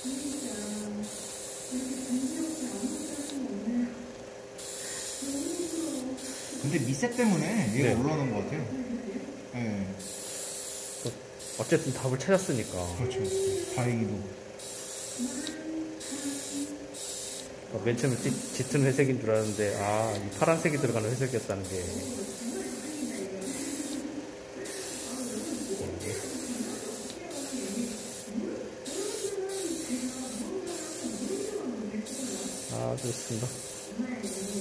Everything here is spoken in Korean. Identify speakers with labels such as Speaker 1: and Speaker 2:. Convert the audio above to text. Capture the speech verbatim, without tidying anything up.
Speaker 1: 근데 미세 때문에 얘가
Speaker 2: 네.
Speaker 1: 올라오는 것 같아요. 네.
Speaker 2: 어쨌든 답을 찾았으니까.
Speaker 1: 그렇죠. 다행히도.
Speaker 2: 맨 처음에 짙- 짙은 회색인 줄 알았는데, 아, 이 파란색이 들어가는 회색이었다는 게. 아, 좋습니다.